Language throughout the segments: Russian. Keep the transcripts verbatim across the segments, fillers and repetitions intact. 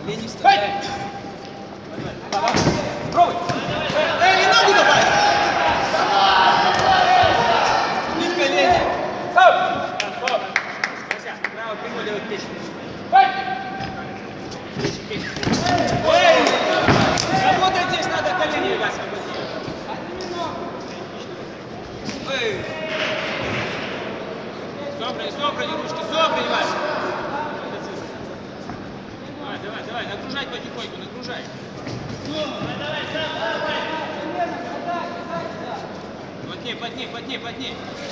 Колени вставляй. Пробуй. Эй, не ногу давай. Не колени. Стоп. Право прямой делать печень. Эй! Работать здесь надо колени, Вася. Эй! Собрани, собрани ручки, собрани, Вася. Давай, давай, давай, нагружай потихоньку, нагружай. Давай, давай, давай. Плотнее, плотнее, плотнее, плотнее.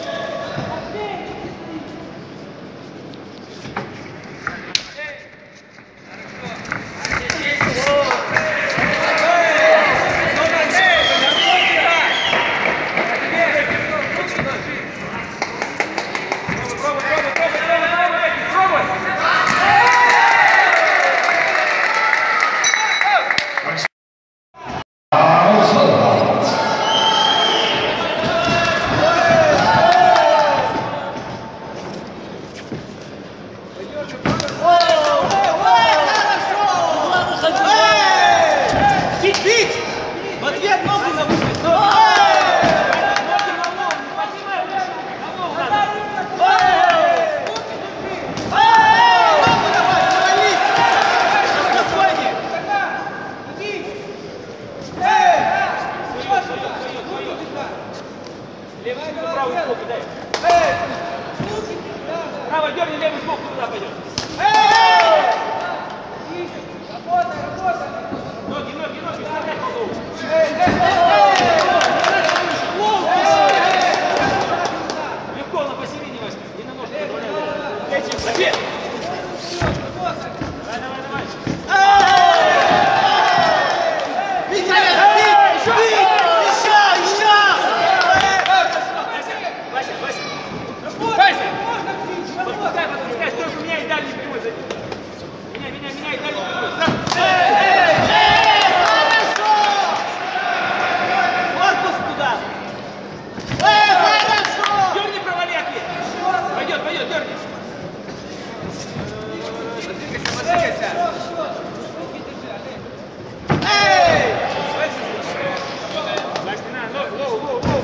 Право, дерни левый сбоку, туда пойдет. Работай, работай. Ноги, ноги, ноги, вставляй голову. Легко, на посередине, Васька. И на ножку добавляй. Этим, забей. Давай, давай, давай. Подпускай, подпускай, стойку меняй дальний прямой за ним. Меняй, меняй, меняй дальний прямой. Эй, эй, эй, хорошо! Корпус туда. Эй, хорошо! Дерни, провали ответ. Пойдет, пойдет, дерни. Подвигайся, подвигайся. Эй! Вася, на, лоу, лоу, лоу.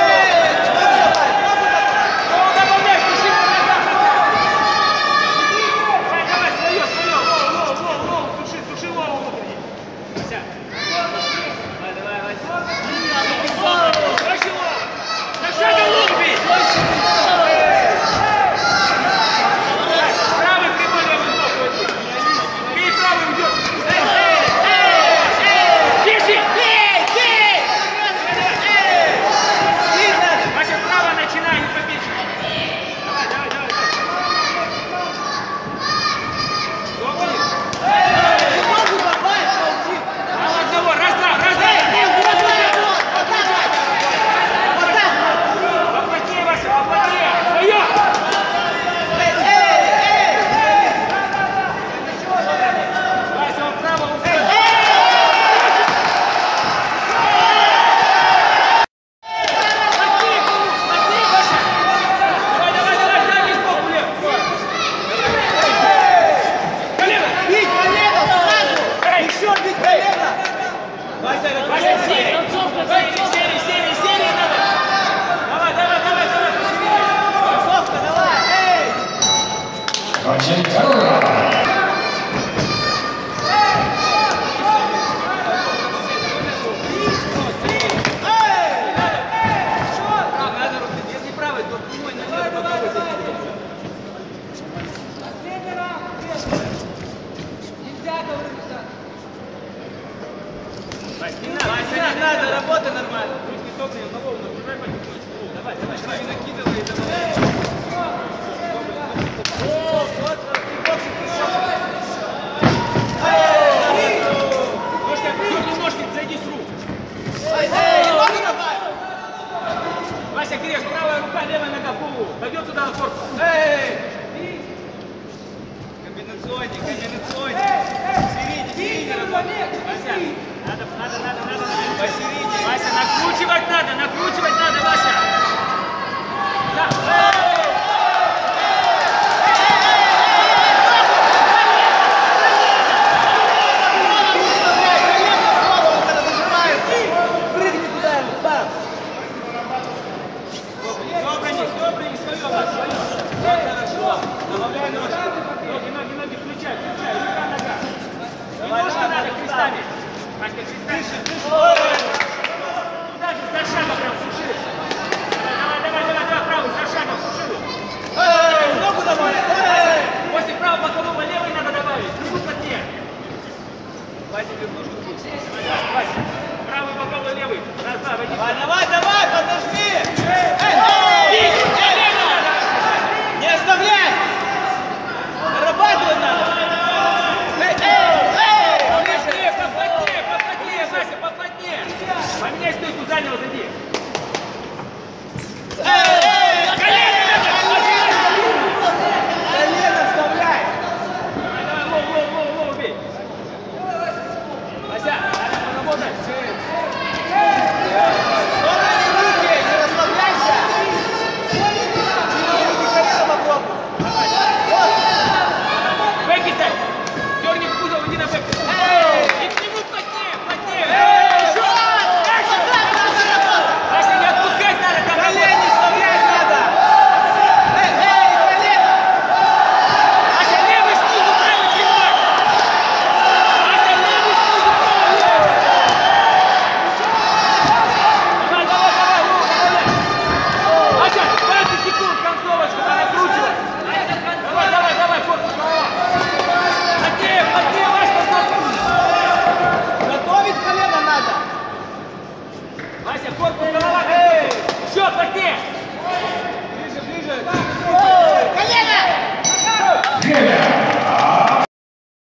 Не надо, работай нормально. Ручки собраны, на волну, нагружай потихонечку. Давай, давай, давай, накидывай, давай. О, вот, ножки, дерни ножки, зайди с рук. Эй, ноги давай. Вася, Греш, правая рука, левая нога в голову. Пойдет туда на корпус. Эй! Комбинационник, комбинационник. В середине, в середине работай. Вася. Надо, надо, надо, надо, посередине. Вася, накручивать надо, накручивать надо, Вася. Да. Дыши, дыши. Туда же, за шагом прям суши. Давай, давай, давай, давай, правый, за шагом суши. Эй, ногу давай. После правого бокового левый надо добавить. Другую плотнее. Вася, вернушку. Давай, Вася. Правый боковой левый. Раз, два, войди. Давай, давай, давай, подожди.